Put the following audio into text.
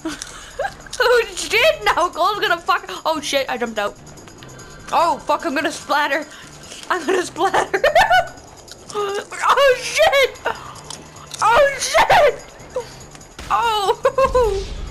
Oh shit, now Cole's gonna fuck. Oh shit, I jumped out. Oh fuck, I'm gonna splatter. I'm gonna splatter. Oh shit! Oh shit! Oh!